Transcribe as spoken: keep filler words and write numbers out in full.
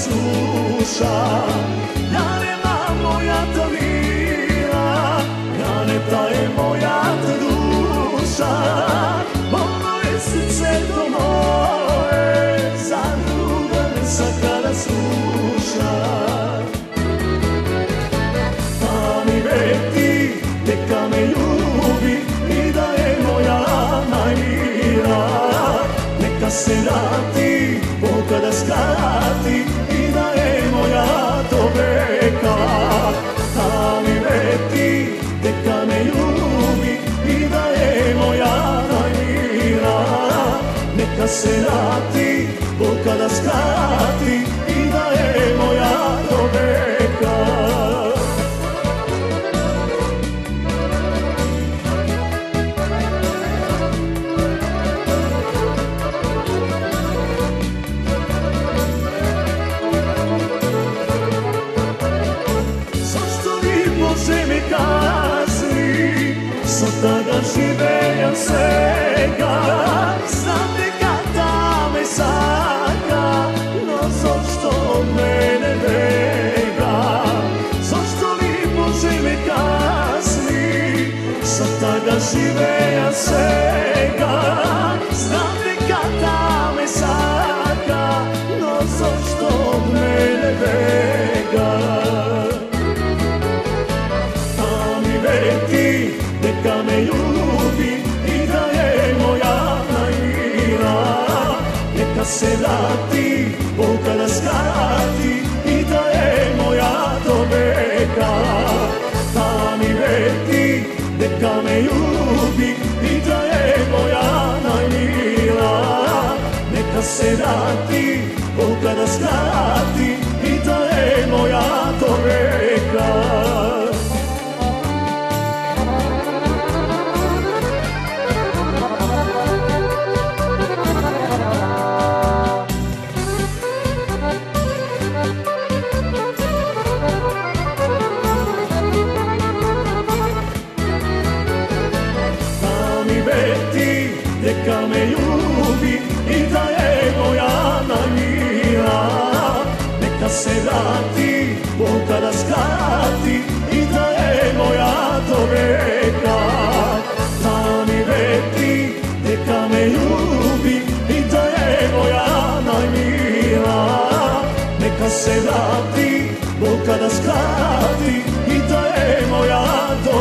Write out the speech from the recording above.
sluša. Janeta moja to mila, Janeta je moja to duša. Ono je srce to moje, za druga ne sakada sluša. Pa mi reki, neka me ljubi i da je moja najmila. Neka se vrati, Bog kada skrati i da je moja do veka. Pa mi reki, neka me ljubi i da je moja najmila. Neka se vrati, Bog kada skrati i da je moja do veka. Bože mi kazni, sada ga živejem svega. Znate kada me saka, no zašto od mene bega? Zašto vi Bože mi kazni, sada ga živejem svega. Znate kada me saka, no zašto od mene bega? Neka me ljubi i da je moja najmila. Neka se vrati, Bog kada skrati i da je moja do veka. Pa mi reki, neka me ljubi i da je moja najmila. Neka se vrati, Bog kada skrati i da je moja do veka. Neka me ljubi i da je moja najmila. Neka se vrati, Bog kada skrati i da je moja do veka. Pa mi reki, neka me ljubi i da je moja najmila. Neka se vrati, Bog kada skrati i da je moja do